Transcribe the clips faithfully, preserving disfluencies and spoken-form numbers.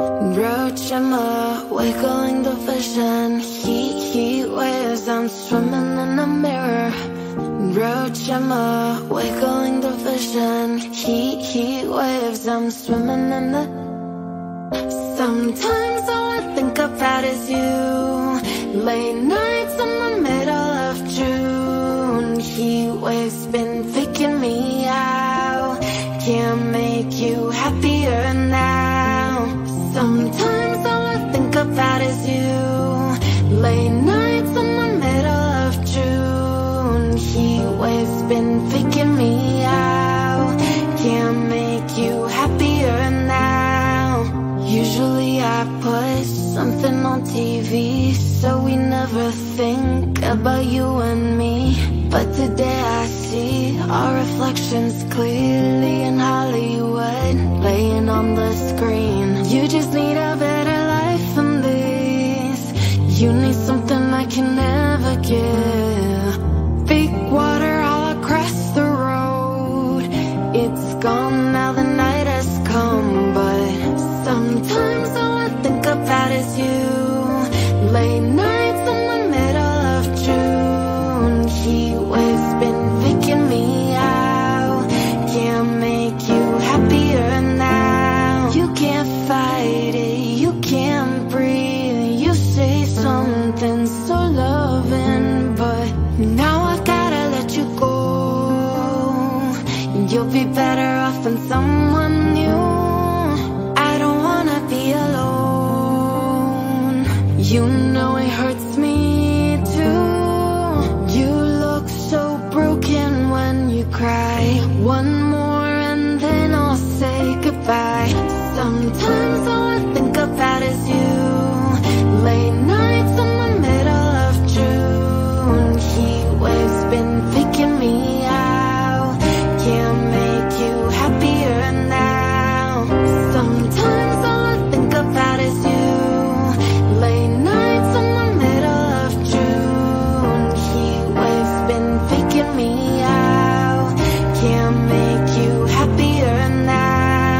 Roach, I'm a wiggling the vision. Heat, heat waves, I'm swimming in the mirror. Roach, I'm a wiggling the vision. Heat, heat waves, I'm swimming in the... Sometimes all I think about is you. Late nights in the middle of June. Heat waves been faking me out. Can't make you happier now. Sometimes all I think about is you. Late nights in the middle of June. Heat waves been faking me out. Can't make you happier now. Usually I put something on T V, so we never think about you and me. But today I see our reflections clearly in Hollywood, laying on the screen. You just need a better life than this. You need something I can never give. Fake water all across the road. It's gone now, the night has come. But sometimes all I think about is you. Late nights in the middle of June. Heat waves been faking me out. Can't make you happier now. You can't fight it, you can't breathe. You say something so loving, but now I gotta let you go. You'll be better off in someone new. I don't wanna be alone. You know it hurts me too. You look so broken when you cry. One more and then I'll say goodbye. Sometimes all I think about is you. Late nights in the middle of June. Heat waves been faking me out. Can't make you happier now. Sometimes all I think about is you. Late nights in the middle of June. Heat waves been faking me out. Can't make you happier now.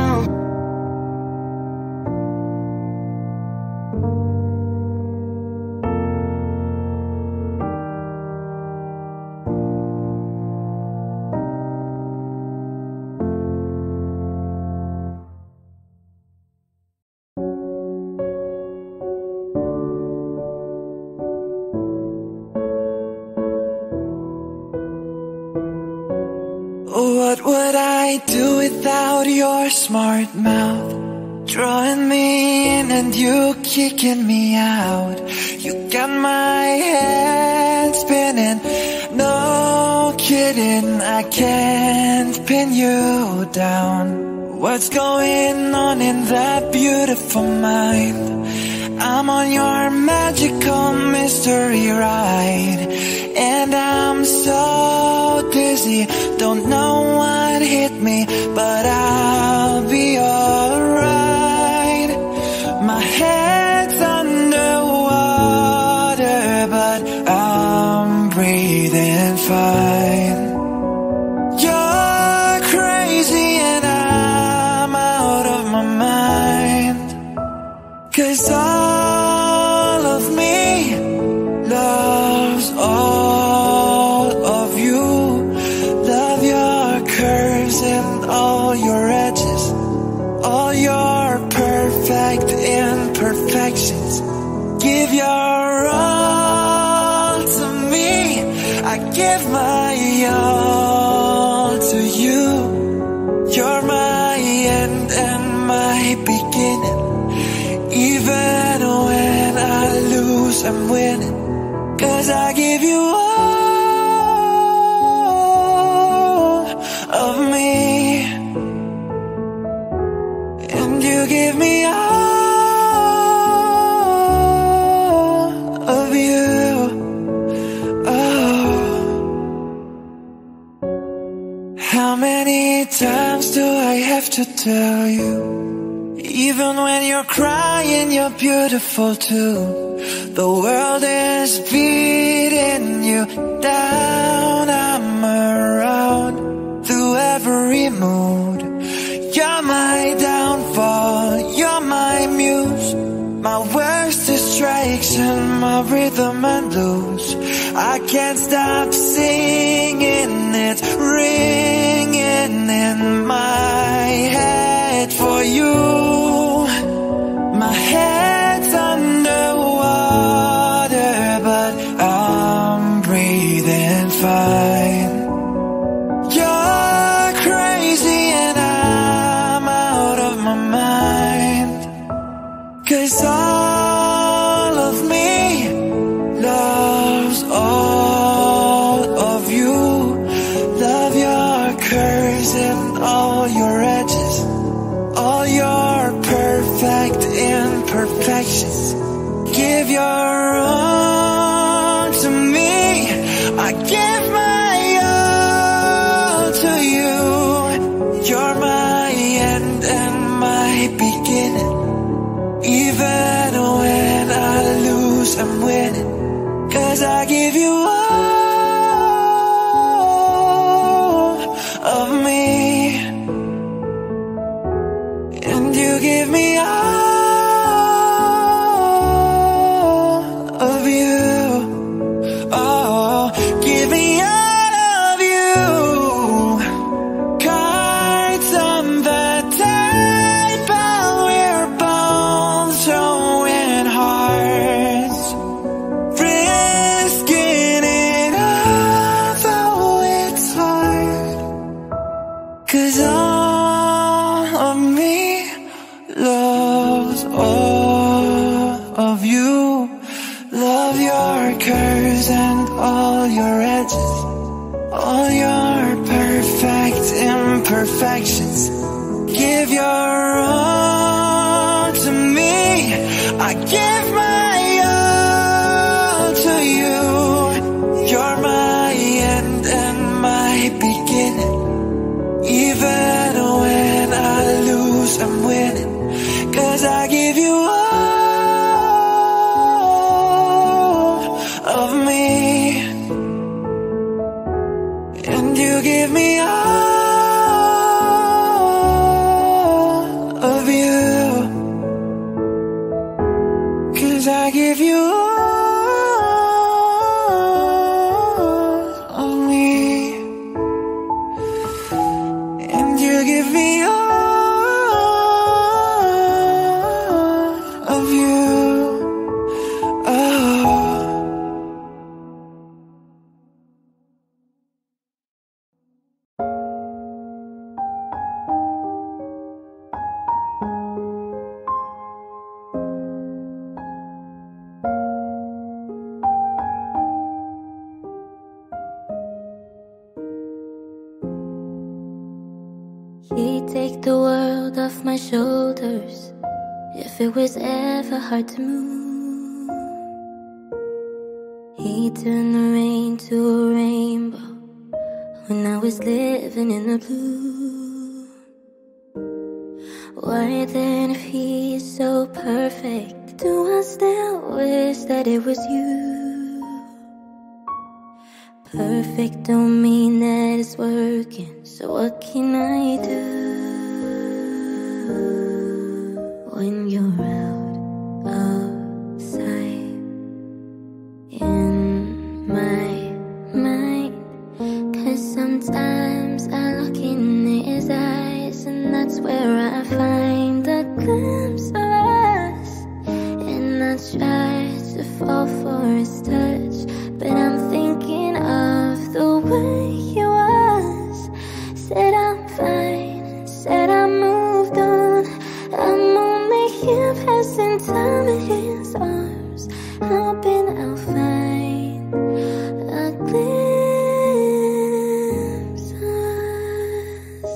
What would I do without your smart mouth? Drawing me in and you kicking me out. You got my head spinning. No kidding, I can't pin you down. What's going on in that beautiful mind? I'm on your magical mystery ride, and I'm so dizzy, don't know what hit me, but I'll be alright. My head's underwater, but I'm breathing fine. You're crazy and I'm out of my mind, 'cause all of me loves all of you. Love your curves and all your edges, all your perfect imperfections. Give your all to me, I give my all to you. You're my end and my beginning. Even when I lose, I'm winning, 'cause I give you all of me, and you give me all of you. Oh, how many times do I have to tell you? Even when you're crying, you're beautiful too. The world is beating you down. I'm around through every mood. You're my downfall, you're my muse. my worst distraction, my rhythm and blues. I can't stop singing, it's ringing in my head for you. My head's underwater, but I'm breathing fine. You're crazy and I'm out of my mind, 'cause all of me loves all of you. Love your curves and all your edges, all your perfect imperfections. Give your all to me, I give my all to you. You're my end and my beginning. Even when I lose, I'm winning, 'cause I give you all of me, and you give me all of you. Oh, give me all of you. Cards on the table, we're both throwing hearts, risking it all, though it's hard. 'Cause all of me loves all of you. Love your curves and all your edges, all your perfect imperfections. Give your all to me, I give my all to you. You're my end and my beginning. Even when I lose, I'm winning, 'cause I give you all of me, and you give me all of you. 'Cause I give you all of me, and you give me all of you. Oh. He'd take the world off my shoulders if it was ever hard to move. He'd turn the rain to a rainbow when I was living in the blue. Why then, if he is so perfect, do I still wish that it was you? Perfect don't mean that it's working, so what can I do when you're out of sight in my mind? 'Cause sometimes I look in his eyes, and that's where I find a glimpse of us. And I try to fall for his touch, but I'm thinking of the way he was. Said I'm fine, said I moved on. I'm only here passing time in his arms, hoping I'll find a glimpse of us.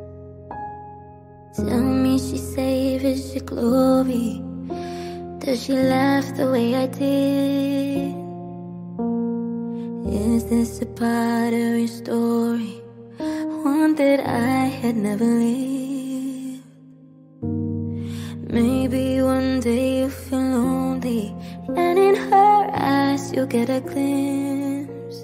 Tell me she savors your glory. Does she laugh the way I did? Is this a part of your story, one that I had never lived? Maybe one day you'll feel lonely, and in her eyes you'll get a glimpse.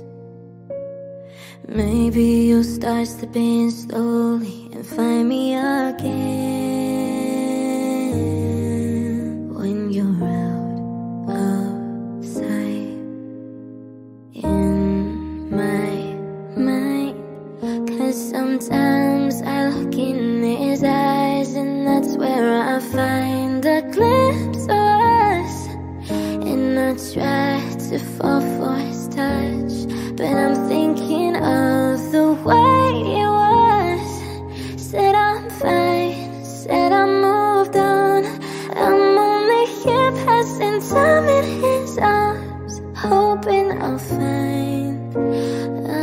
Maybe you'll start slipping slowly and find me again when you're to fall for his touch. But I'm thinking of the way it was. Said I'm fine, said I moved on. I'm only here passing time in his arms, hoping I'll find a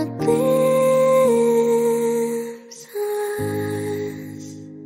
glimpse of us.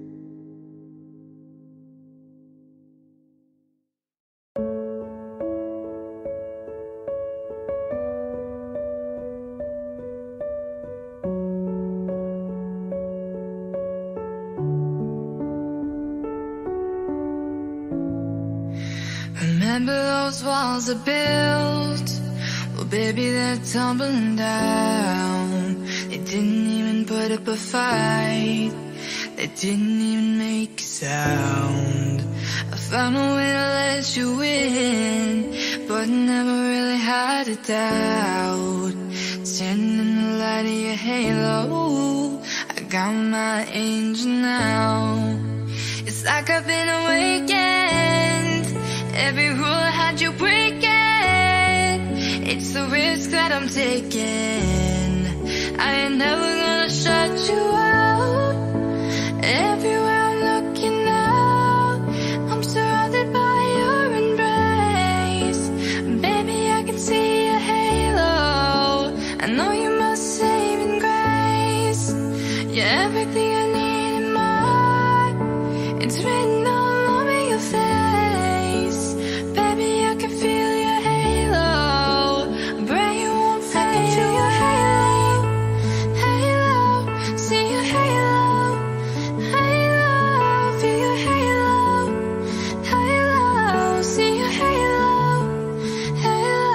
Remember those walls I built? Well, baby, they're tumbling down. They didn't even put up a fight. They didn't even make a sound. I found a way to let you in, but never really had a doubt. Standing in the light of your halo, I got my angel now. It's like I've been awakened. Every rule I had you break it. It's the risk that I'm taking. I ain't never gonna shut you out. Everywhere I'm looking now, I'm surrounded by your embrace. Baby, I can see your halo. I know you're my saving grace. You're everything I need in my heart. It's written all over your face. Baby, I can feel your halo. Pray you won't fade. I can feel your halo. Halo, see your halo. Halo, feel your halo. Halo, see your halo. Halo,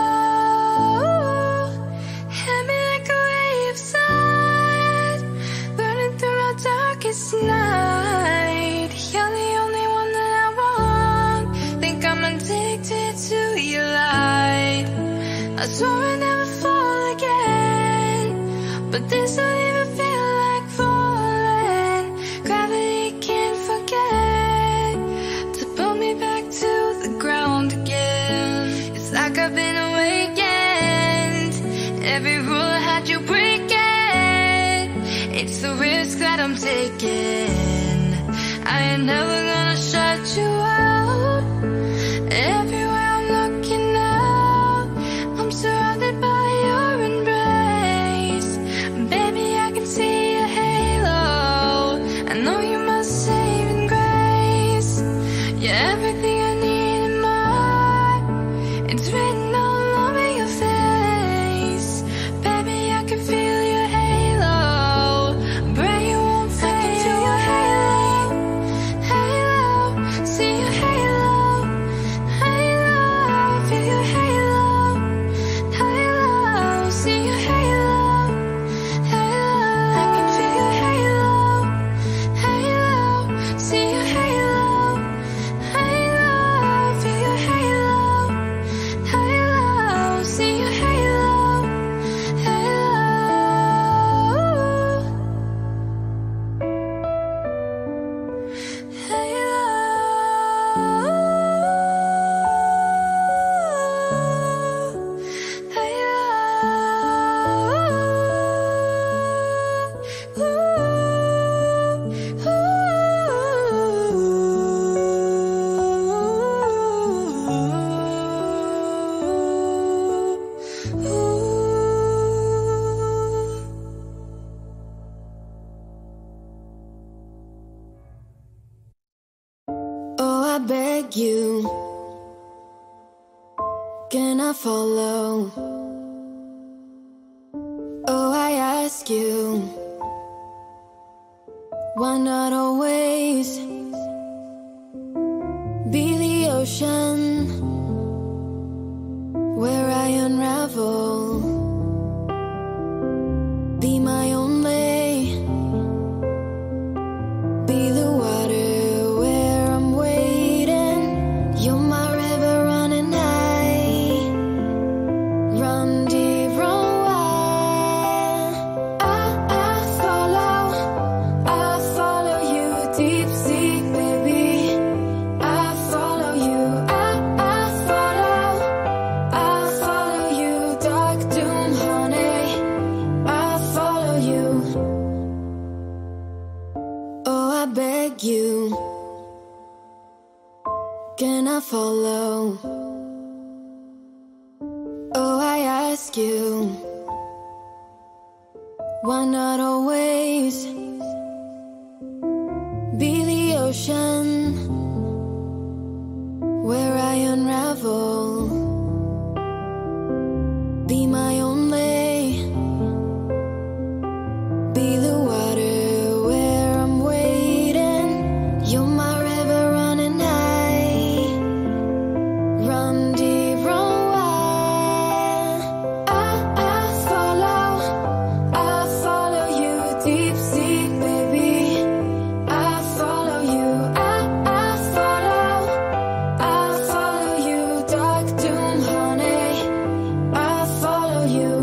hit me like a ray of sun, burning through my darkest night. You're the only one that I want. Think I'm addicted to your light. I swore I'd never fall again, but this don't even feel like falling. Gravity can't forget to pull me back to the ground again. It's like I've been awakened. Every rule I had you break it. It's the risk that I'm taking. I ain't never gonna shut you out. Everywhere I'm looking now, I'm surrounded by your embrace. Baby, I can see your halo. I know you're my saving grace. You're everything I need in my heart. It's written all over your face. Baby, I can feel your halo. Pray you won't fade. I can feel your halo. Halo, see your halo. Halo, feel your halo. Halo, see your halo. Halo, I can feel your halo. Halo, see your halo. Halo, feel your halo. Halo, see your halo. Halo. Oh, I beg you, can I follow? Oh, I ask you, why not always be the ocean where I unravel? Be my only, be the water where I'm waiting. You're my river running high, run deep, run wide. I, I follow, I follow you deep sea, baby. I follow you, I, I follow, I follow. can I follow? Oh, I ask you, why not always be the ocean where I unravel? Be my only, be the water where I'm waiting. You're my river running high, run deep, run wide. I, I follow, I follow you deep sea, baby. I follow you, I, I follow, I follow you, dark doom, honey. I follow you.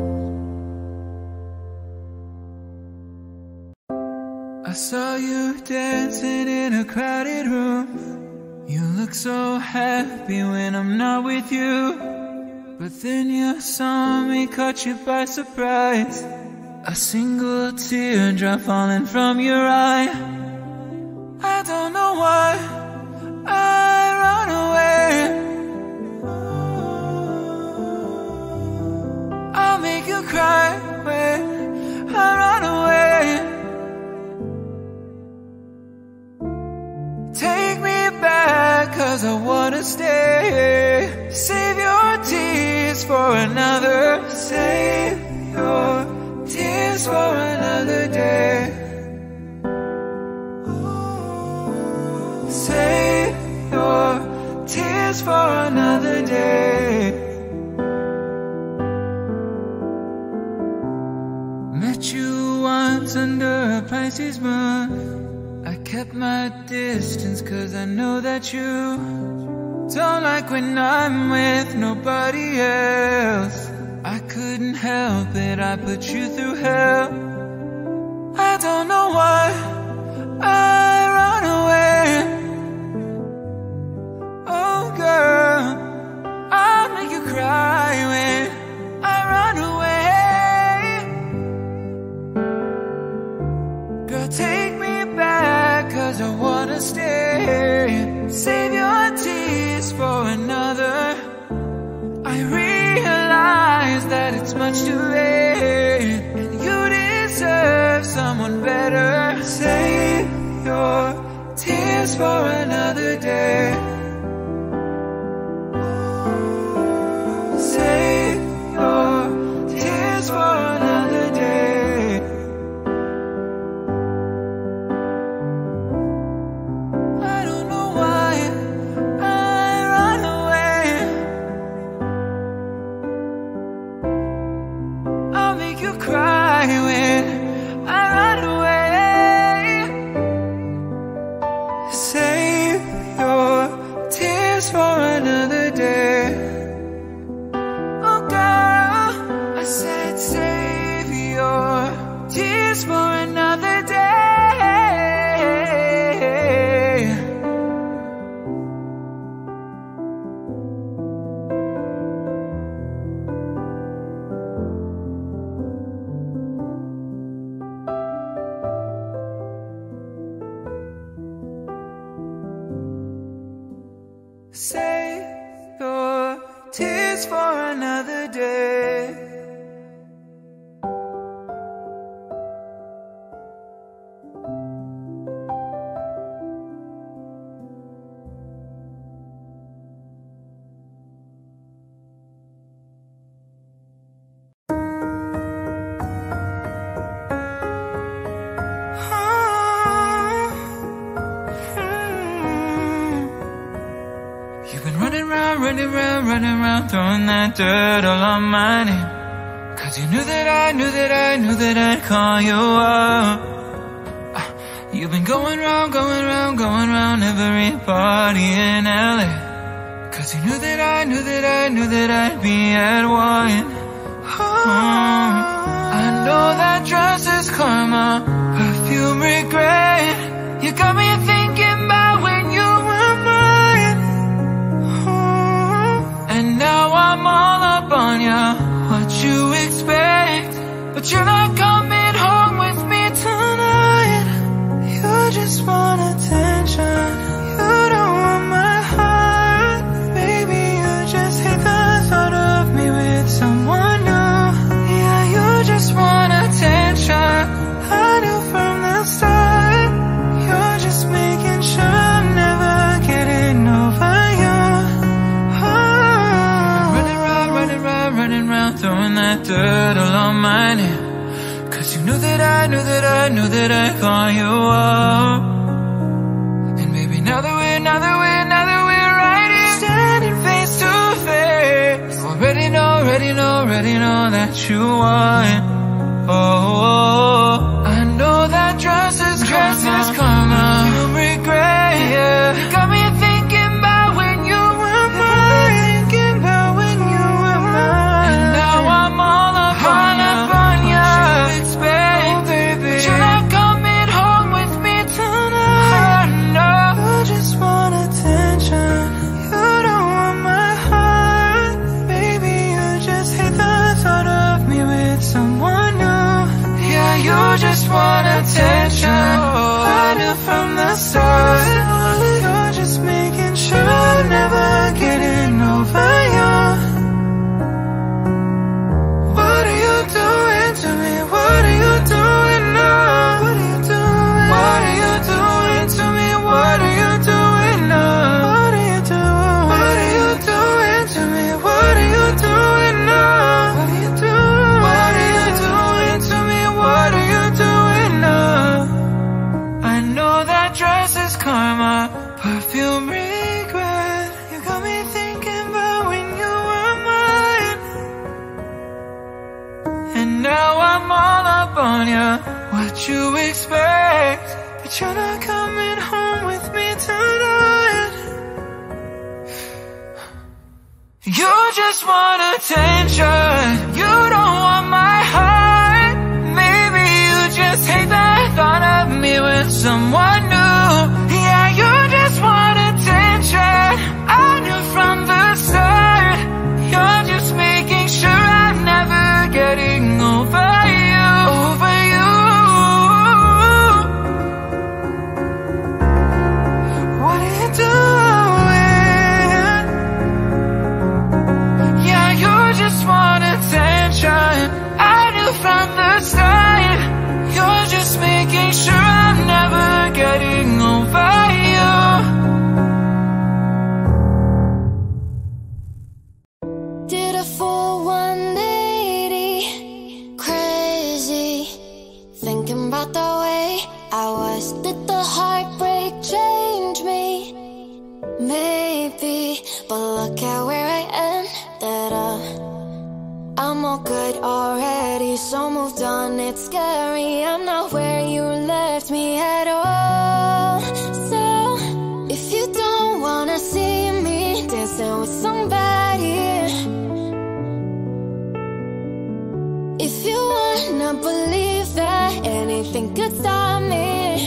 I saw you dancing in a crowded room. You look so happy when I'm not with you. But then you saw me, caught you by surprise. A single teardrop falling from your eye. I don't know why I run away. I'll make you cry when I run away. Take me back, cause I wanna stay. Save your tears for another. Save your tears for another day. Save your tears for another day. Met you once under a Pisces moon. I kept my distance cause I know that you don't like when I'm with nobody else. I couldn't help it, I put you through hell. I don't know why I run away. Oh girl, I'll make you cry when I run away. Girl, take me back, cause I wanna stay. Save your tears for another. I realize that it's much too late, and you deserve someone better. Save your tears for another day. Save your tears for another day. I don't know why I run away. I'll make you cry when I run away. Save your tears for another day. Oh girl, I said save your tears for another day. Save your tears for another day. You've been running round, running round, running round, throwing that dirt all on my name. Cause you knew that I, knew that I, knew that I'd call you up. uh, You've been going round, going round, going round every party in L A. Cause you knew that I, knew that I, knew that I'd be at one. oh, I know that dress is karma, perfume regret. You got me thinking about when you were mine. And now I'm all up on ya, what you expect? But you're not coming home with me tonight. You just want attention, you don't want my heart. shining. Cause you knew that I, knew that I, knew that I caught you up. And maybe now that we're, now that we're, now that we're right here, standing face to face, you already know, already know, already know that you want. Oh, oh, oh. I know that dress is dress is karma. You regret, yeah. You got me thinking about when you were mine, thinking about when you were mine. And now I'm all up on up on ya. What you expect, oh baby? But you're not coming home with me tonight. Oh no, you just want attention. You don't want my heart, baby. You just hate the thought of me with someone new. Yeah, you just want attention. I knew from the start. You're just making sure I'm never getting over you. What are you doing to me? What are you doing now? What are you doing? What are you doing to me? What are you doing now? What are you doing? What are you doing to me? What are you doing now? What are you doing? What are you doing to me? What are you doing now? I know that dress is karma, perfume regret. You got me thinking about when you were mine. And now I'm all up on ya. What you expect? But you're not coming home with me tonight. You just want attention. You don't want my heart. Maybe you just hate the thought of me with someone new. Yeah, you just want attention. I knew from the start. You're just making sure I'm never getting over you, over you. What are you doing? Yeah, you just want attention. I knew from the start. You're just making sure I'm never getting over you. Did a full one eighty, crazy, thinking about the way I was. Did the heartbreak change me? Maybe, but look at where I ended up. I'm all good already, so moved on, it's scary. I'm not where you left me at all. So, if you don't wanna see me dancing with somebody, if you wanna believe that anything could stop me,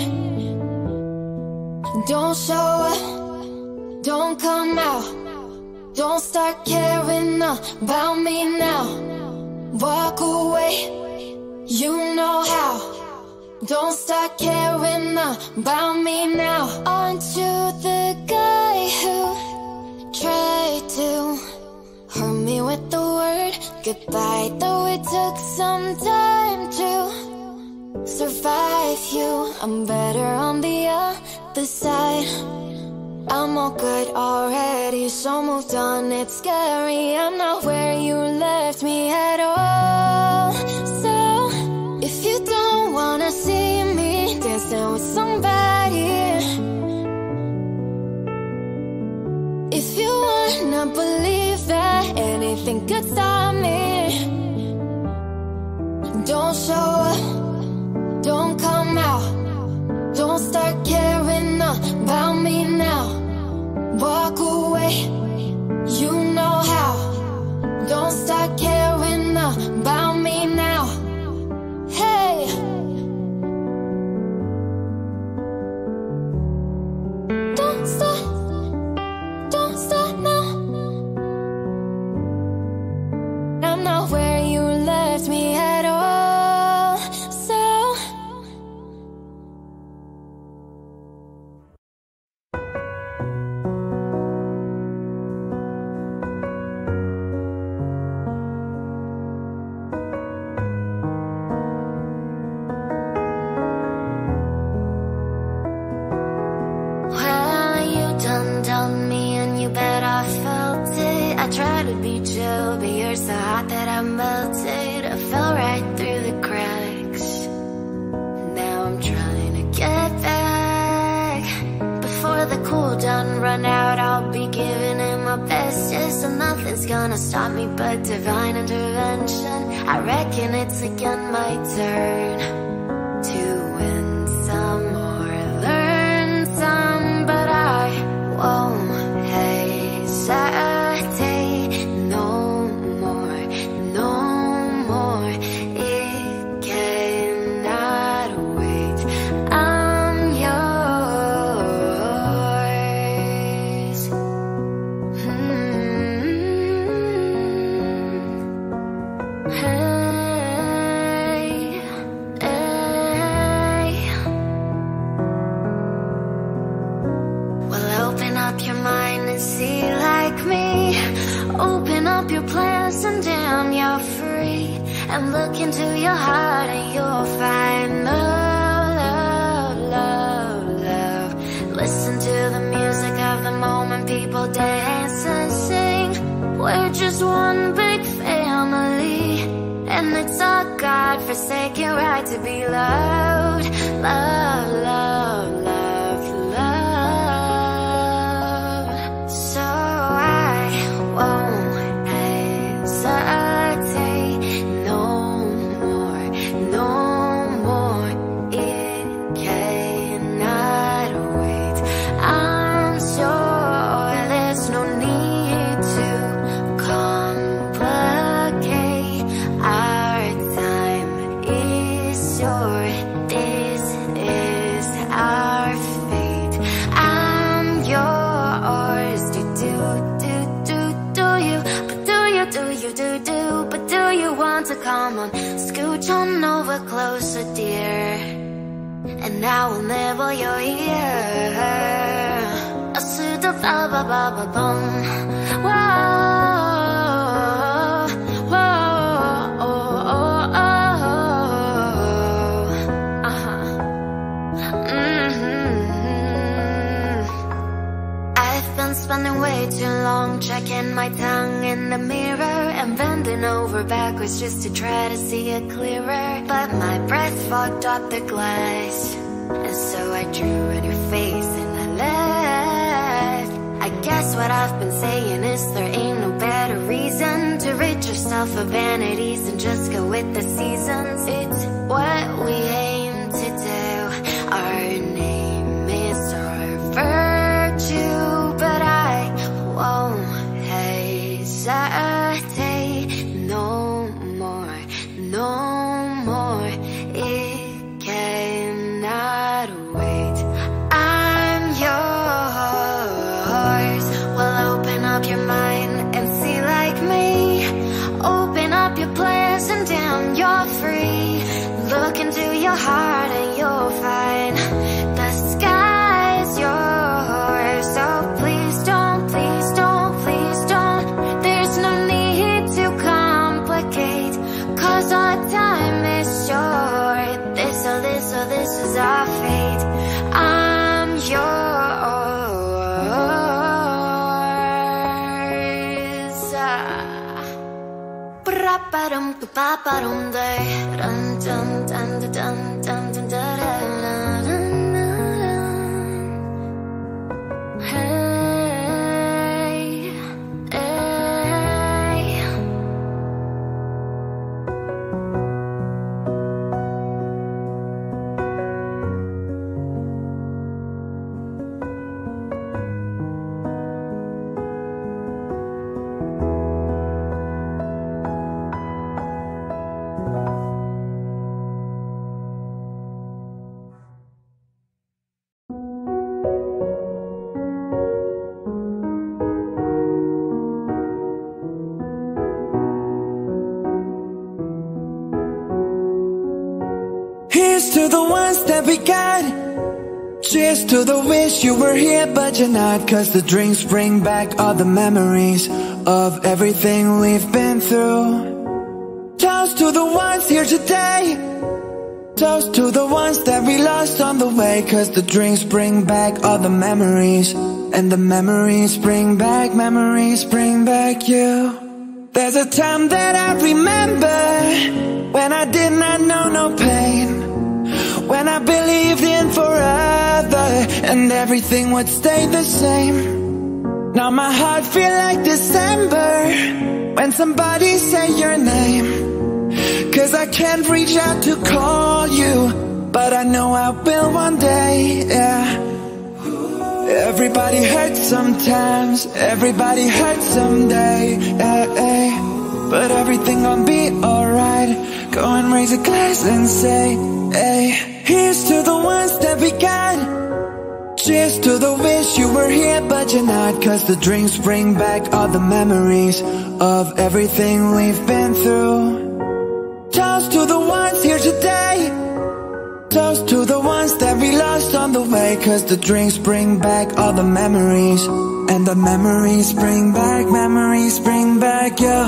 don't show up, don't come out, don't start caring about me now. Walk away, you know how. Don't start caring about me now. Aren't you the guy who tried to hurt me with the word goodbye? Though it took some time to survive you, I'm better on the other side. I'm all good already, so moved on, it's scary. I'm not where you left me at all. So, if you don't wanna see me dancing with somebody, if you wanna believe that anything could stop me, don't show up, don't come out, don't start caring about me now. Walk away, you know how. Don't start caring about me now. Hey, don't stop, don't stop now. I'm not where you left me at all. So try to be chill, but you're so hot that I melted. I fell right through none run out, I'll be giving it my best. Yes, so nothing's gonna stop me but divine intervention. I reckon it's again my turn to win some or learn some, but I won't hesitate no more, no more. It cannot wait. I'm yours. Hmm. Hey, hey. Well, open up your mind and see like me. Open up your plans and damn, you're free. And look into your heart and you'll find love, love, love, love. Listen to the music of the moment, people dance and sing. We're just one big family, and it's our God-forsaken right to be loved. Love, love, love, love. So I won't hesitate no more, no more. It cannot wait. I'm sure there's no need to complicate. Our time is short. This is our fate. I'm yours. Do do do do do you? But do you do you do do? But do you want to come on? Scooch on over closer, dear, and I will nibble your ear. A suit of ba ba ba ba bum. Whoa, whoa, oh, oh, oh. Uh-huh. Mm-hmm. I've been spending way too long checking my tongue in the mirror and bending over backwards just to try to see it clearer. But my breath fogged up the glass, and so I drew on your face and I left. I guess what I've been saying is there ain't no better reason to rid yourself of vanities and just go with the seasons. It's what we aim to do. Our name is our virtue, but I won't hesitate no more, no more. It cannot wait. I'm yours. Well, open up your mind and see like me. Open up your plans and damn, you're free. Look into your heart and you'll find the sky is yours. So please don't, please don't, please don't. There's no need to complicate, cause our time is short. This, oh this, oh this is our fate. I'm yours. Ba-da-ba-dum, ba-ba-dum, day. Dun, dun, dun, dun, dun, dun, dun, dun, dun. Hey, hey. Here's to the ones that we got. Cheers to the wish you were here but you're not. Cause the drinks bring back all the memories of everything we've been through. Toast to the ones here today. Toast to the ones that we lost on the way. Cause the drinks bring back all the memories, and the memories bring back, memories bring back you. There's a time that I remember when I did not know no pain, when I believed in forever and everything would stay the same. Now my heart feels like December when somebody say your name. Cause I can't reach out to call you, but I know I will one day, yeah. Everybody hurts sometimes, everybody hurts someday, yeah, yeah. But everything gon' be alright. Go and raise a glass and say, hey, here's to the ones that we got. Cheers to the wish you were here but you're not. Cause the drinks bring back all the memories of everything we've been through. Toast to the ones here today. Toast to the ones that we lost on the way. Cause the drinks bring back all the memories, and the memories bring back, memories bring back, yeah.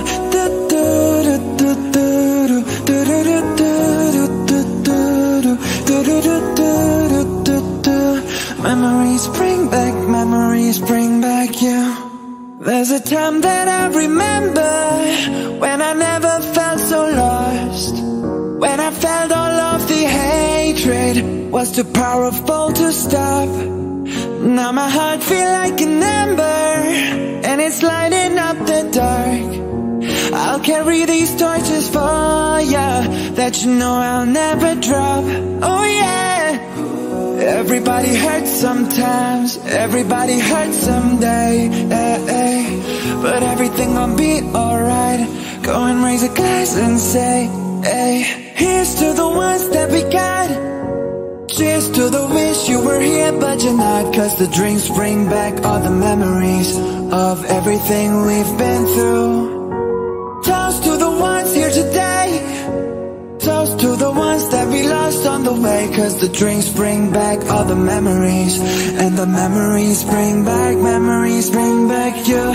Memories bring back, memories bring back you. There's a time that I remember when I never felt so lost, when I felt all of the hatred was too powerful to stop. Now my heart feels like an ember and it's lighting up the dark. I'll carry these torches for ya that you know I'll never drop. Oh yeah. Everybody hurts sometimes, everybody hurts someday, eh, eh. But everything gon' be alright. Go and raise a glass and say, hey, here's to the ones that we got. Cheers to the wish you were here but you're not. Cause the drinks bring back all the memories of everything we've been through. Toast to the ones here today. Toast to the ones that we lost on the way. Cause the drinks bring back all the memories, and the memories bring back, memories bring back you.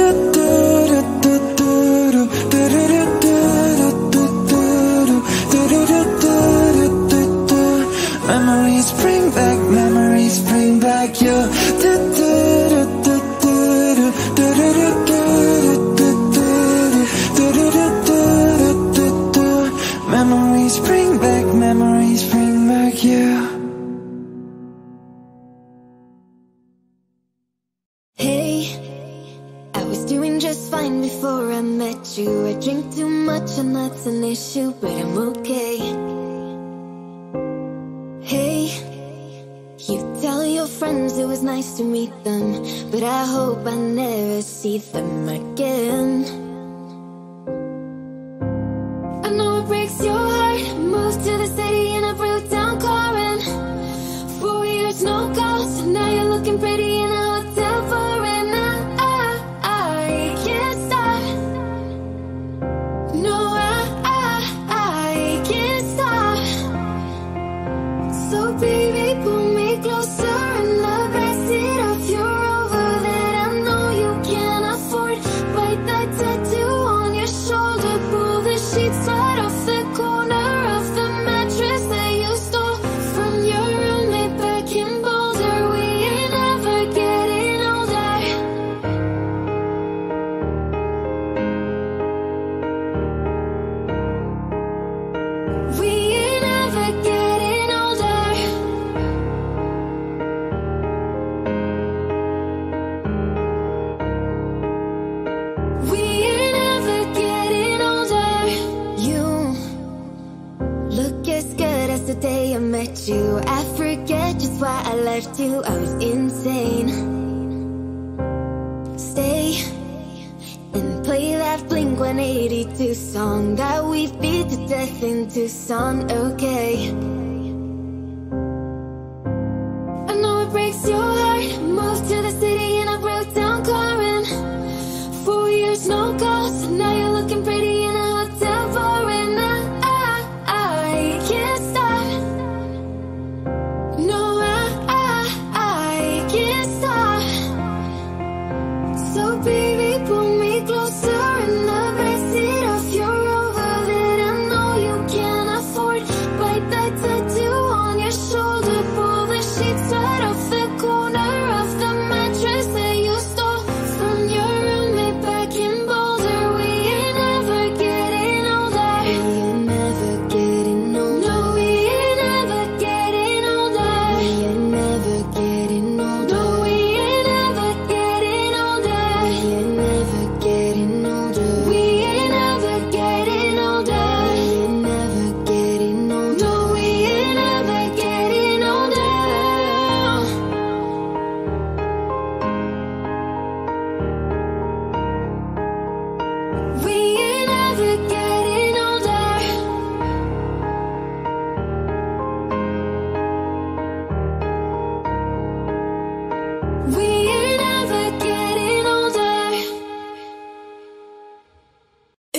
Memories bring back, memories bring back you. Memories bring back, memories bring back you. Hey, I was doing just fine before I met you. I drink too much and that's an issue, but I'm okay. Hey, you tell your friends it was nice to meet them, but I hope I never see them again. I know it breaks your heart. Moved to the city in a broke down car and four years no calls, and now you're looking pretty in a hotel bar. And I, I, I can't stop. No, I, I, I can't stop. So baby, pull me closer in the backseat of your Rover that I know you can't afford. Bite that tattoo on your shoulder, pull the sheets right off the corner of the mattress that you stole from your roommate back in Boulder. We ain't ever getting older. We ain't ever getting older. We ain't ever getting older. You look as good as the day I met you. I forget just why I left you. I was insane. Stay and play that Blink one eighty-two song that we beat to death in Tucson, okay? I know it breaks your heart. Moved to the city in a broke down car and four years no calls, and now you're looking pretty in a hotel bar. And I, I, I can't stop. No, I, I, I can't stop. So baby, pull me closer in the backseat of your Rover that I know you can't afford. Bite that tattoo on your shoulder, pull the sheets right off the corner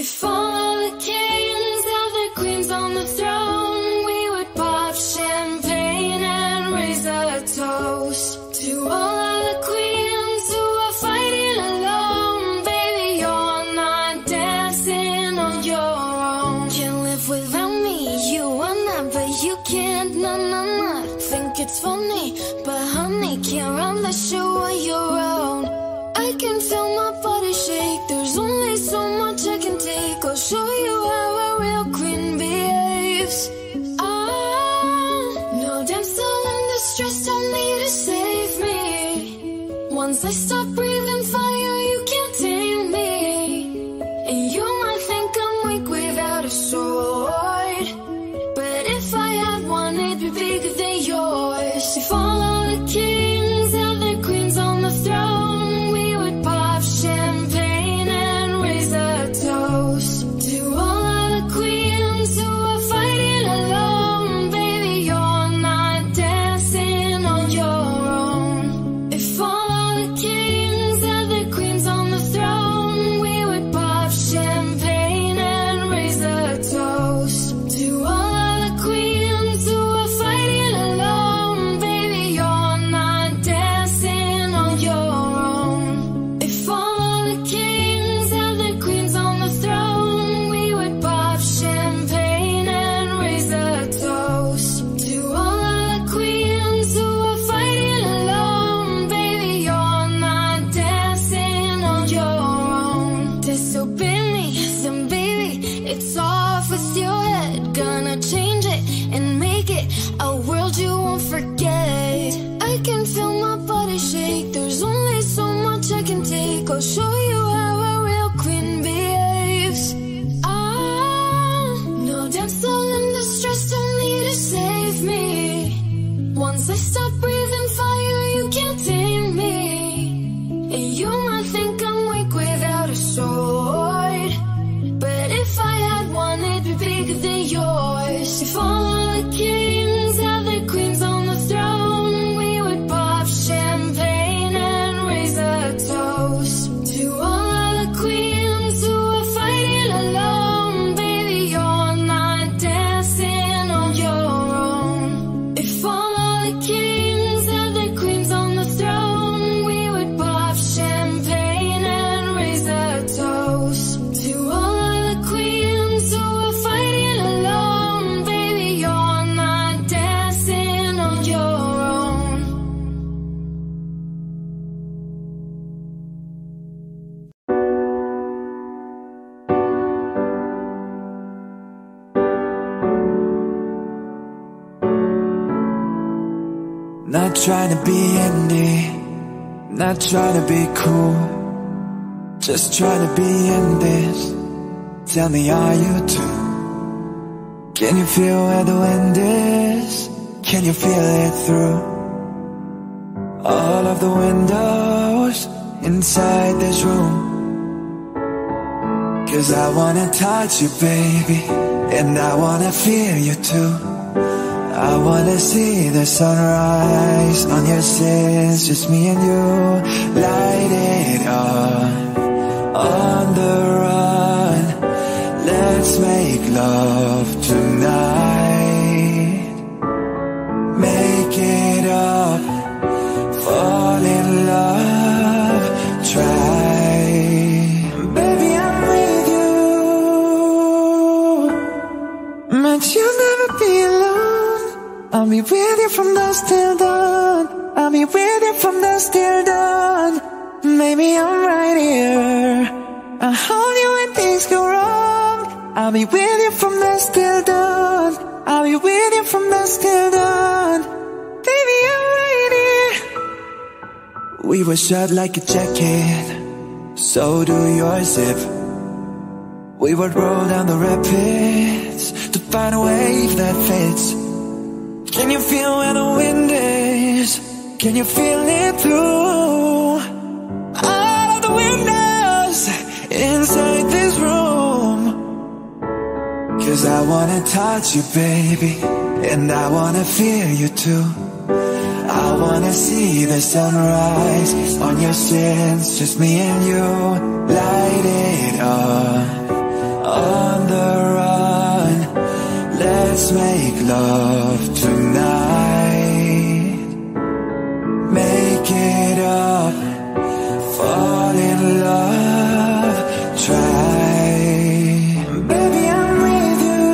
If all the kings have their queens on the throne, we would pop champagne and raise a toast to all of the queens who are fighting alone. Baby, you're not dancing on your own. Can't live without me, you wanna, but you can't, no, no, no. Think it's funny, but honey, can't run the show on your own. I can feel my body shake, there's only so much I can take. I'll show you how a real queen behaves. Ah, no damsel in distress, don't need to save me. Once I stop breathing fire, you can't tame me. And you might think I'm weak without a sword, but if I had one, it'd be bigger than yours. If all of the kings have their queens on the throne, we would pop champagne and raise a toast to all of the queens who are fighting alone. Baby, you're not dancing on your own. If all of the kings have their queens on the throne, we would pop champagne and raise a toast to all of the queens who are fighting alone. Baby, you're not dancing on your own. If all of the kings have their queens on the throne, we would pop champagne and raise a toast to all of the queens who are fighting alone. Baby, you're not dancing on your own. Disobey me, then baby, it's off with your head. Gonna change it and make it a world you won't forget. I can feel my body shake, there's only so much I can take. I'll show you how a real queen behaves. Ah, no damsel in distress, don't need to save me. Once I stop breathing fire, you can't tame me. And you might think I'm weak without a sword, but if I had one, it'd be bigger than yours. If all of the kings have their queens on the throne, we would pop champagne and raise a toast to all of the queens who are fighting alone. Baby, you're not dancing on your own. If all of the kings have their queens on the throne, we would pop champagne and raise a toast to all of the queens who are fighting alone. Baby, you're not dancing on your own. Not trying to be indie, not trying to be cool, just trying to be in this. Tell me, are you too? Can you feel where the wind is? Can you feel it through all of the windows inside this room? 'Cause I wanna touch you, baby, and I wanna feel you too. I wanna see the sunrise on your sins, just me and you. Light it on, on the run. Let's make love tonight. Make it up, fall in love, try. Baby, I'm with you, but you'll never be alone. I'll be with you from dusk till dawn. I'll be with you from dusk till dawn. Maybe I'm right here, I'll hold you when things go wrong. I'll be with you from dusk till dawn. I'll be with you from dusk till dawn. Baby, I'm right here. We were shut like a jacket, so do your zip. We would roll down the rapids to find a wave that fits. Can you feel where the wind is? Can you feel it through all of the windows inside this room? 'Cause I wanna touch you, baby, and I wanna feel you too. I wanna see the sunrise on your sins, just me and you. Light it up, Let's make love tonight. Make it up, fall in love, try. Baby, I'm with you,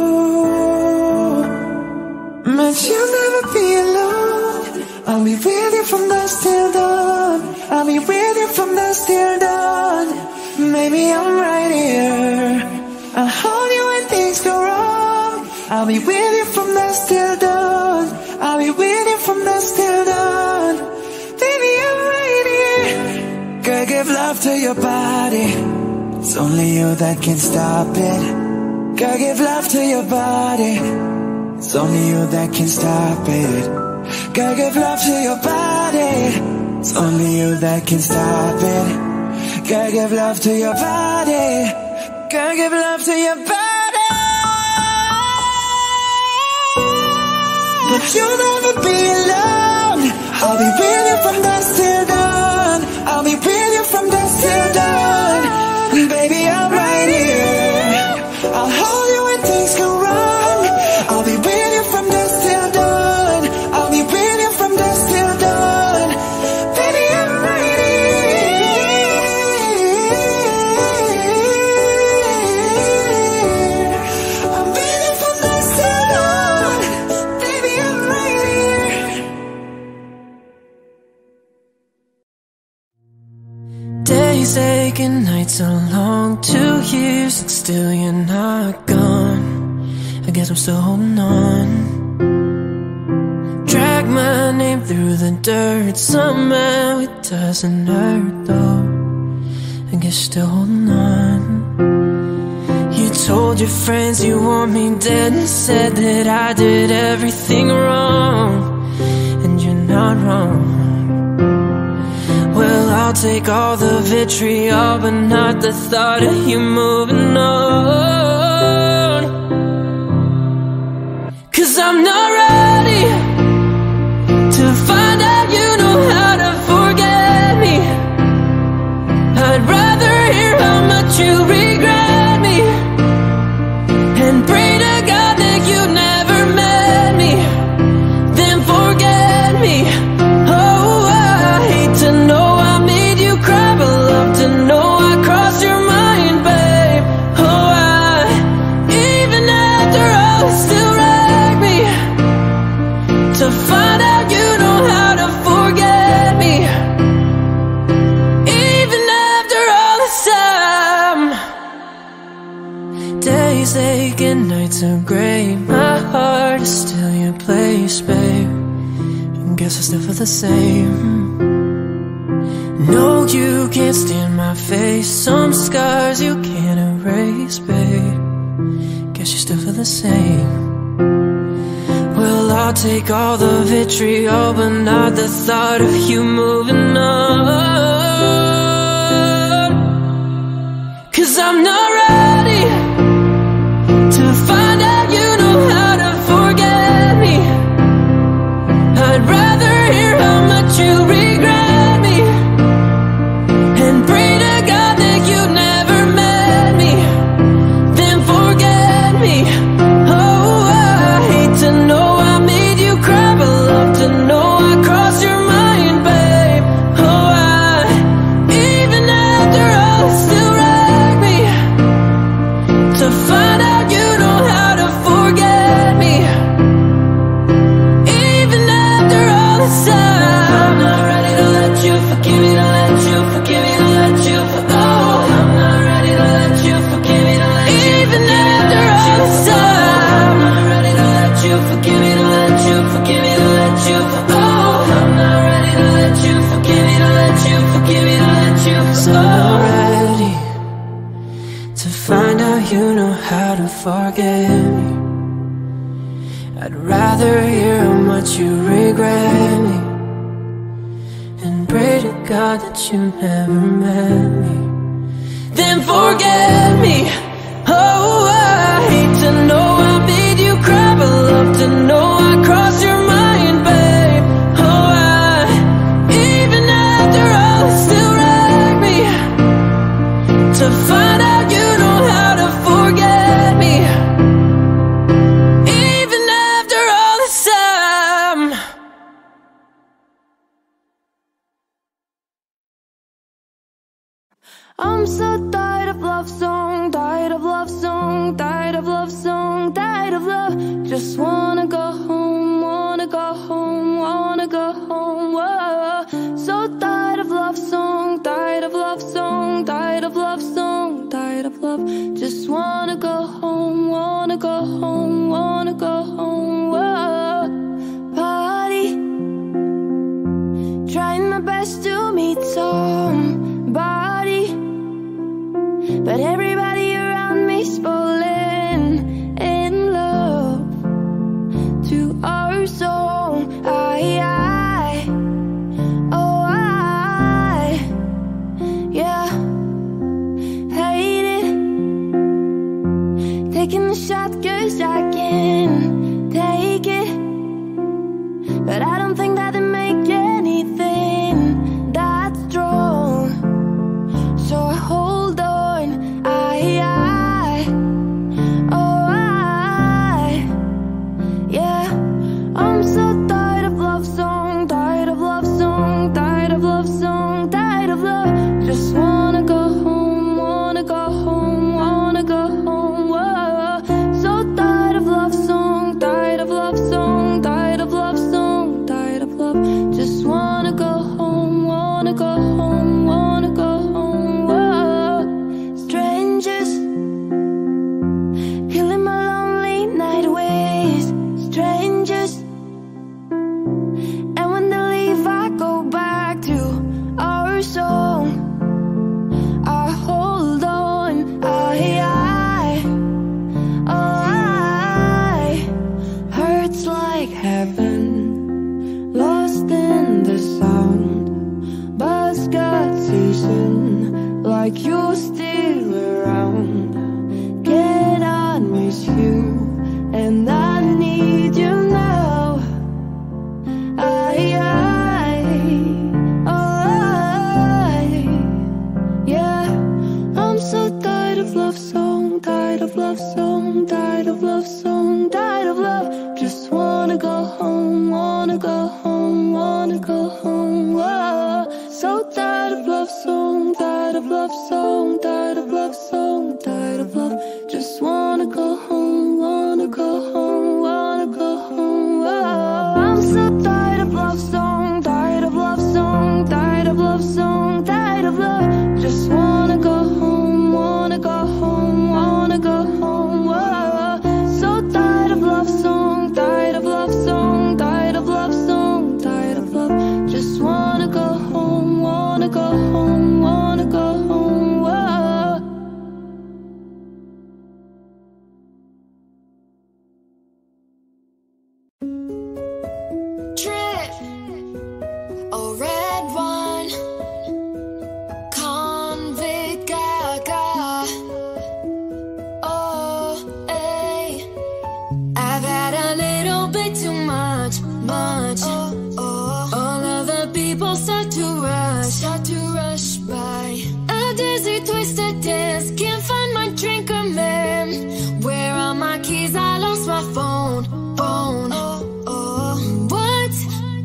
but you'll never be alone. I'll be with you from dusk till dawn. I'll be with you from dusk till dawn. Maybe I'm right here, I'll hold you when things go wrong. I'll be with you from dusk till dawn. I'll be with you from dusk till dawn. Baby, I'm right here. Girl, give love to your body. It's only you that can stop it. Girl, give love to your body. It's only you that can stop it. Girl, give love to your body. It's only you that can stop it. Girl, give love to your body. Girl, give love to your body. But you'll never be alone. I'll be with you from dusk till dawn. I'll be with you from dusk till dawn. Baby, I'm right here. I'll hold you when things go wrong. I'll be with you from dusk till dawn. I'll be with you from dusk till dawn. Baby, I'm right here. I'm with you from dusk till dawn. Baby, I'm right here. Days ache and nights are long. Two years and still you're not gone. I guess I'm still holding on. Drag my name through the dirt. Somehow it doesn't hurt though. I guess you're still holding on. You told your friends you want me dead and said that I did everything wrong. And you're not wrong. Well, I'll take all the vitriol, but not the thought of you moving on. Cause I'm not ready to find out you know how to forget me. I'd rather hear how much you regret me and pray to God that you never met me than forget me. Oh, I hate to know I made you cry, but love to know I crossed your mind, babe. Oh, I, even after all, it still wrecked me to find out you know how to forget me. Even after all this time. Days ache and nights are gray. My heart is still your place, babe. I guess I still feel the same. No, you can't stand my face. Some scars you can't erase, babe. Guess you still feel the same. Well, I'll take all the vitriol, but not the thought of you moving on. Cause I'm not ready to find out you know how to forget me. I'd rather hear how much you regret me and pray to God that you never met me than forget me. Oh, I hate to know I made you cry, but love to know I crossed your mind, babe. Oh, I, even after all, it still wrecked me to find out you know how to forget me. Even after all this time, I'm not ready to let you forgive me, to let you forgive me, to let you for oh, I'm not ready to let you forgive me, to let you even after all this time, I'm not ready to let you forgive me, to let you forgive me, to let you for oh, I'm not ready to let you forgive me, to let you forgive me, to let you for oh, I'm ready to find out you know how to forget me. I'd rather hear how much you regret me and pray to God that you never met me than forget me. Oh, I hate to know I made you cry, but love to know I crossed your mind, babe. Oh, I, even after all, it still wrecked me to find out you know how to forget me. I'm so tired of love song, tired of love song, tired of love song, tired of love. Just wanna go home, wanna go home, wanna go home. Whoa. So tired of love song, tired of love song, tired of love song, tired of love. Just wanna go home, wanna go home, wanna go home. Whoa. Party, trying my best to meet somebody, but everybody around me's falling in love to our song. I, I, oh I, yeah, hate it, taking the shot 'cause I can take it, but I don't think that they make anything that strong. So I hold on, I, I, oh I, yeah. I'm so tired of love song, tired of love song, tired of love song, tired of love. Just wanna go home, wanna go home, wanna go home. Whoa. So tired of love song, tired of love song, tired of love song, tired of love. Just wanna go home, wanna go home, wanna go home. Whoa. Strangers killing my lonely night ways. Strangers, and when they leave I go back to our song. I hold on, I, I, oh I, hurts like heaven, lost in the sound. Buzz got season, like you're still around. Get on, miss you, and I need you now. I, I, oh I, yeah. I'm so tired of love song, tired of love song, tired of love song, tired of love. Just wanna go home, wanna go home, wanna go home. Whoa. So tired of love song, tired of love song, tired of love song, tired of love. Just wanna go home, wanna go home, wanna go home. Whoa. I'm so tired of love song, tired of love song, tired of love song, tired of love. Just wanna go home, wanna go home, wanna go home. Whoa. So tired of love song, tired of love song, tired of love song, tired of love. Just wanna go home, wanna go home, wanna go home. Whoa. Trip, a red one, convict gaga. Oh, hey, I've had a little bit too much, much. Oh, oh. All of the people start to rush, start to rush by. A dizzy, twisted dance, can't find my drink or man. Where are my keys? I lost my phone, phone. Oh, oh. What's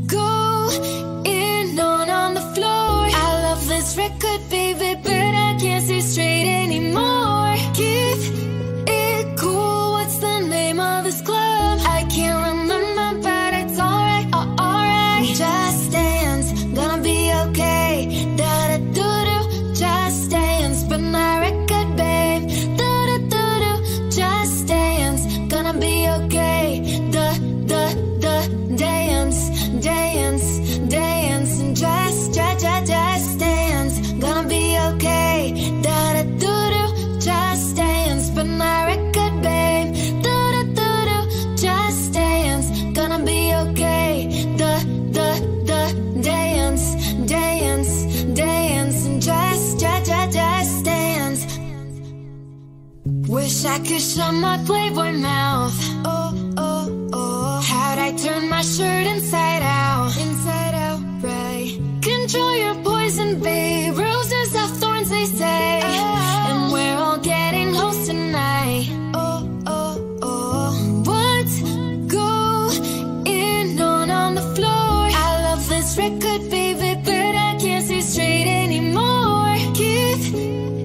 going on on the floor? I love this record, baby, but I can't see straight anymore. Keep it cool, what's the name of this club? I can't remember, but it's alright, oh, alright. Just dance, gonna be okay. Da da do do, just dance, but my record, babe. Da da do do, just dance, gonna be okay. Da da da, dance, dance, dance, and just, just, just, just dance, gonna be okay. Da da do do, just dance, but my record, babe. Da da do do, just dance, gonna be okay. Da da da, dance, dance, dance, and just, just, just, just dance. Wish I could shut my Playboy mouth. Oh, oh, oh. How'd I turn my shirt inside out? Inside out, right. Control your poison, babe. Roses have thorns, they say. Oh. And we're all getting close tonight. Oh, oh, oh. What's going on on the floor? I love this record, baby, but I can't see straight anymore. Keep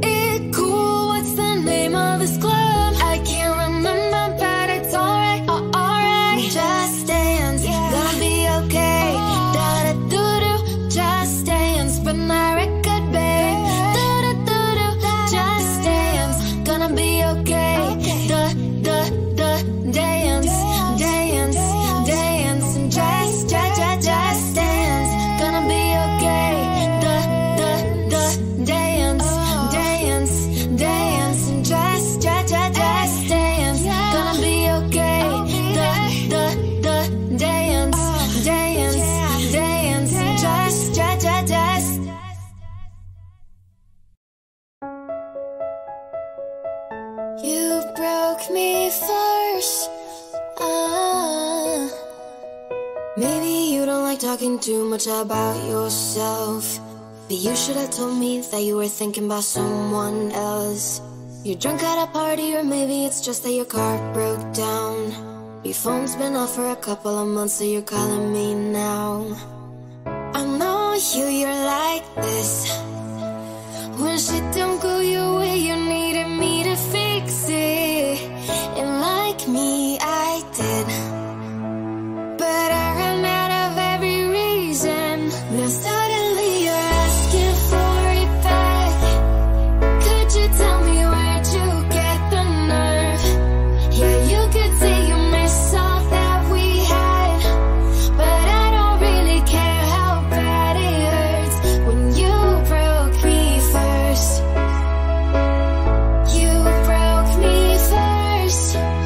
You broke me first. uh, Maybe you don't like talking too much about yourself, but you should have told me that you were thinking about someone else. You're drunk at a party, or maybe it's just that your car broke down. Your phone's been off for a couple of months, so you're calling me now. I know you, you're like this. When shit don't go your way, you needed me to fix it. And like me, I did, but I ran out of every reason. Now suddenly you're asking for it back. Could you tell me where'd you get the nerve? Yeah, you could say you miss all that we had, but I don't really care how bad it hurts when you broke me first. You broke me first.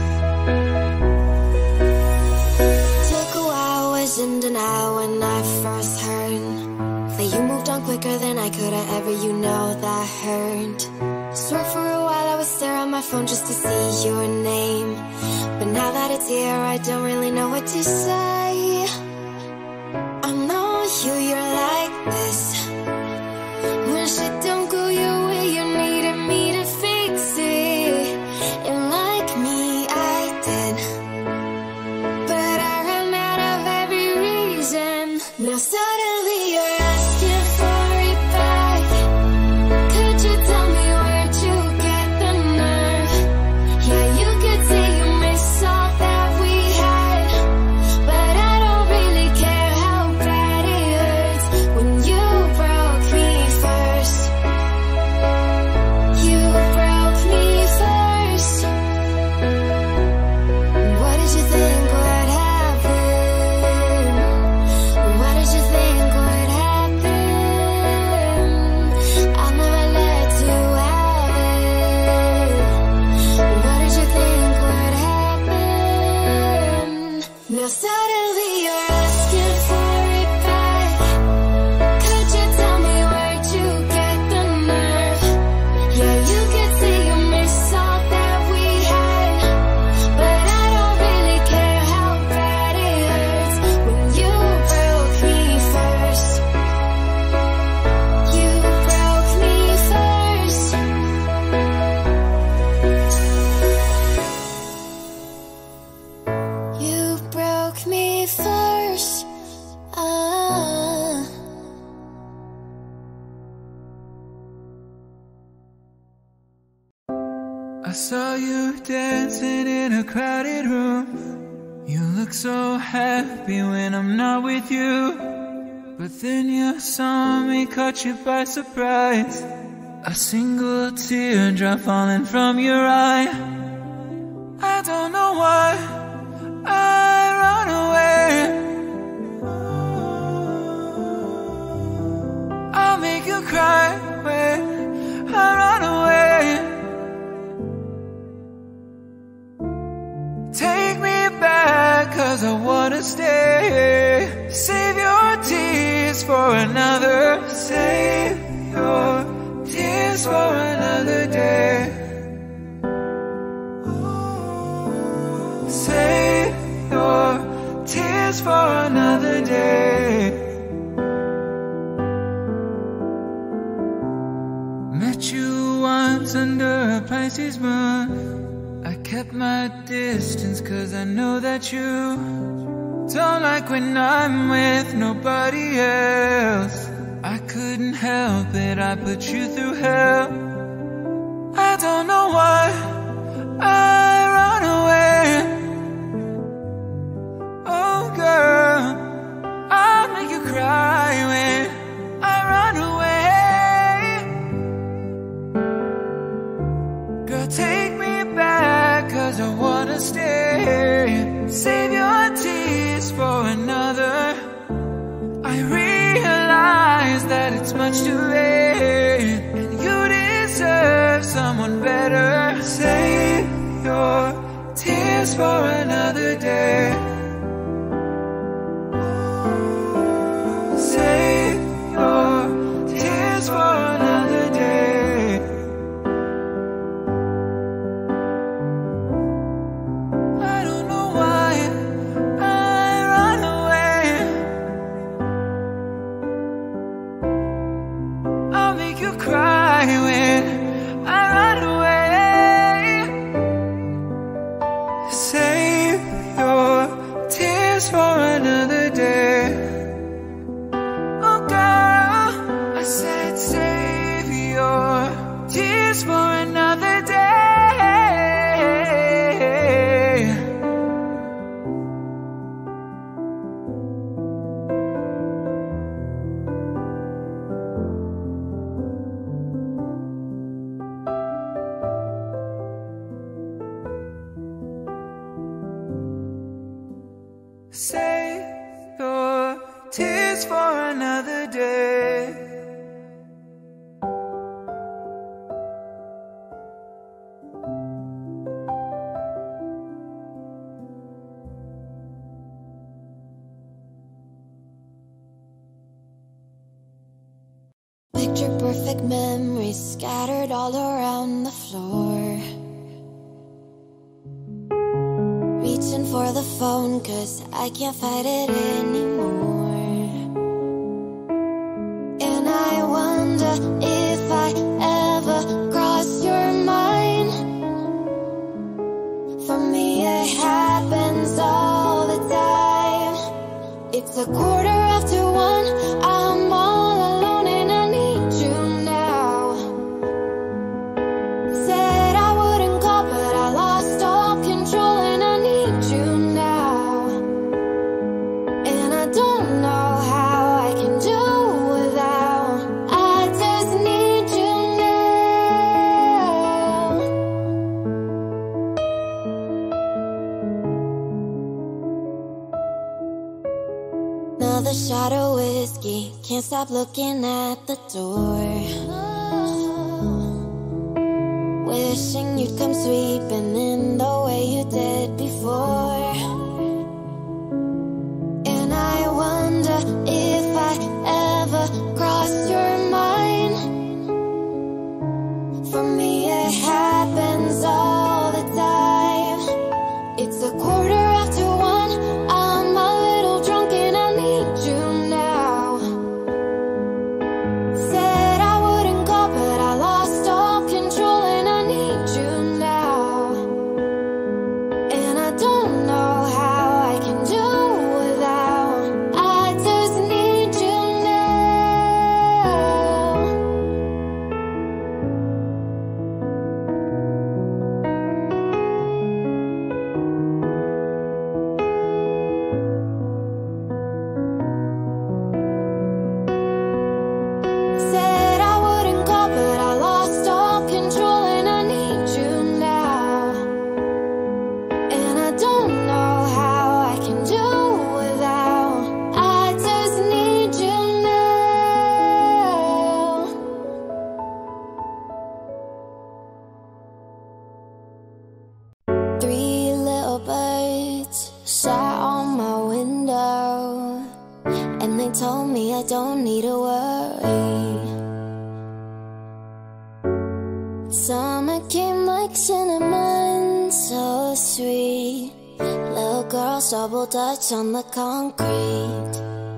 Took a while, was in denial when I first heard that you moved on quicker than I could have ever, you know that hurt. Swore for a while I would stare at my phone just to see your name, but now that it's here I don't really know what to say. I know you, you're like this. When shit don't go your way, you needed me to fix it. And like me, I did, but I ran out of every reason. Now suddenly you're asking for it back. Could you tell me where'd you get the nerve? Yeah, you could say you miss all that we had, but I don't really care how bad it hurts when you broke me first. You broke me first. What did you think would happen? What did you think would happen? I never let you have it. What did you think would happen? Now suddenly you're asking for it back. Could you tell me where'd you get the nerve? Yeah, you could say you miss all that we had, but I don't really care how bad it hurts when you broke me first. You broke me first. You broke me first. uh. I saw you dancing in a crowded room. You look so happy when I'm not with you, but then you saw me, caught you by surprise. A single teardrop falling from your eye. I don't know why I run away. I'll make you cry when I run away. Take me back, cause I wanna stay. Save your tears for another. Save your tears for another day. Save your tears for another day. Met you once under a Pisces moon. I kept my distance cause I know that you don't like when I'm with nobody else. I couldn't help it, I put you through hell. I don't know why I run away. Oh girl, I'll make you cry when I run away. Girl, take me back, cause I wanna stay. Save your tears for another. I realize that it's much too late, and you deserve someone better. Save your tears for another day. Save your tears for another day. tears for another day. Save your tears for another day. Picture perfect memories scattered all around the floor. Reaching for the phone cause I can't fight it anymore. And I wonder if I ever cross your mind. For me it happens all the time. It's a quarter after one, I'm all alone and I need you now. Said I wouldn't call but I lost all control and I need you now. And I don't know how I can do without. I just need you now. Another shot of whiskey, can't stop looking at the door. Wishing you'd come sweeping in the way you did before. And I wonder if I ever cross your mind. For me it happens all the time. It's a quarter after one, I'm a little drunk and I need you now. Said I wouldn't call but I lost all control and I need you now. And I don't know how I can do without. I just need you now. Said I wouldn't call but I lost all control and I need you now. And I don't know how I can do without. I just need you now. Three little birds sat on my window and they told me I don't need to worry. Summer came like cinnamon, so sweet. Little girls double dutch on the concrete.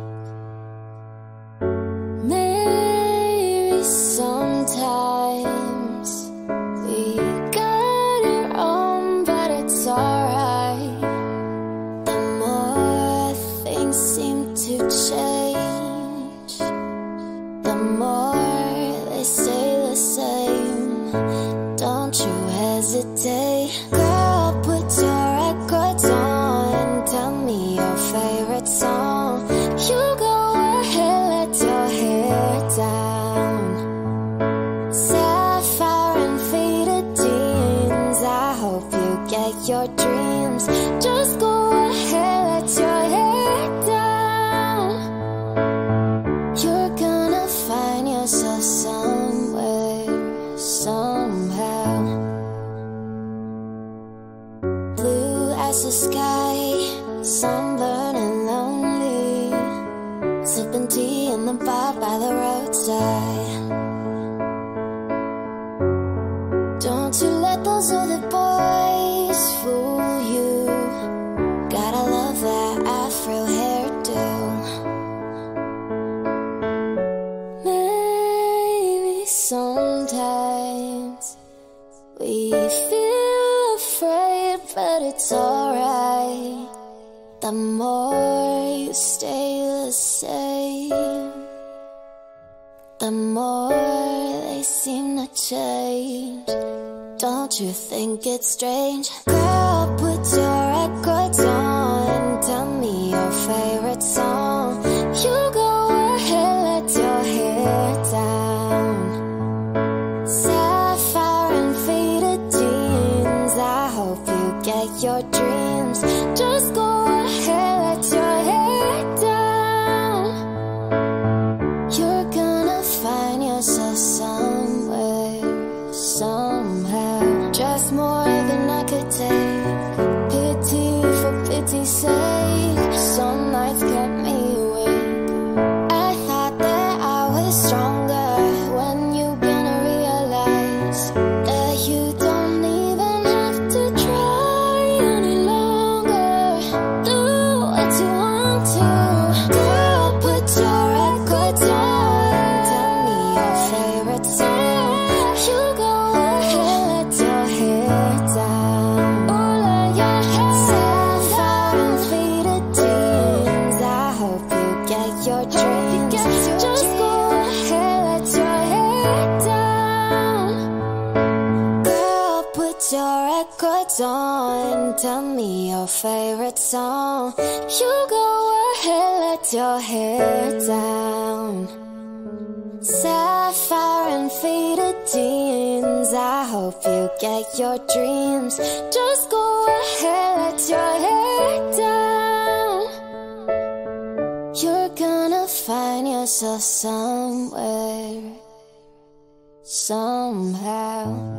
Maybe sometimes we got it wrong, but it's alright. The more things seem to change, the more they stay the same. Don't you hesitate, girl, put your records on and tell me your favorite song. You go ahead, let your hair down. Sapphire and faded jeans, I hope you get your dreams. Just go ahead, let your hair down. You're gonna find yourself somewhere, somehow. Blue as the sky, sunburned and lonely, sipping tea in the bar by the roadside. Don't you let those other boys fool you. Gotta love that afro hairdo. Maybe sometimes we feel afraid, but it's alright. The more you stay the same, the the more they seem to change. Don't you think it's strange? Girl, put your records on, tell me your favorite song. You go ahead, let your hair down. Sapphire and faded jeans, I hope you get your dreams. Just go ahead, let your hair down. You're gonna find yourself somewhere, somehow. Just more than I could take. Pity for pity's sake. Some nights kept me awake. I thought that I was stronger. When you gonna realize that you don't even have to try any longer? Do what you want to. Girl, put your records on, tell me your favorite song. You go ahead, let your hair down. Ooh, let your hair sapphire and faded jeans, I hope you get your dreams. Just go ahead, let your hair down. Girl, put your records on, tell me your favorite song. You go ahead, let your hair down. Sapphire and faded jeans, I hope you get your dreams. Just go ahead, let your hair down. You're gonna find yourself somewhere, somehow.